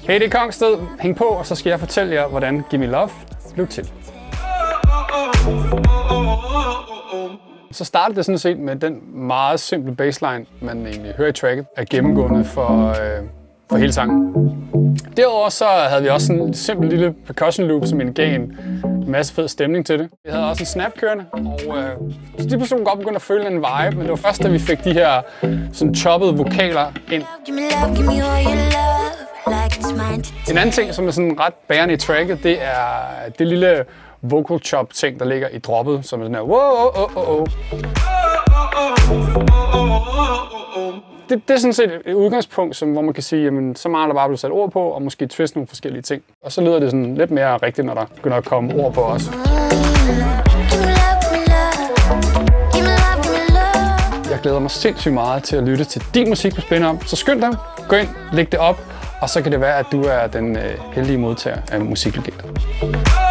Hey, det er Kongsted. Hæng på, og så skal jeg fortælle jer, hvordan Gimme Love blev til. Så startede det sådan set med den meget simple bassline, man egentlig hører i tracket, er gennemgående for hele sangen. Derudover så havde vi også en simpel lille percussion loop, som gav en masse fed stemning til det. Vi havde også en snap kørende, og de personer godt begyndte at føle en vibe, men det var først, da vi fik de her sådan choppede vokaler ind. En anden ting, som er sådan ret bærende i tracket, det er det lille vocal chop ting, der ligger i droppet, som er sådan her wow. Det er sådan set et udgangspunkt, hvor man kan sige, jamen, så meget der bare blevet sat ord på, og måske twist nogle forskellige ting. Og så lyder det sådan lidt mere rigtigt, når der begynder at komme ord på os. Jeg glæder mig sindssygt meget til at lytte til din musik på Spin-Up. Så skynd dig, gå ind, læg det op, og så kan det være, at du er den heldige modtager af musiklegender.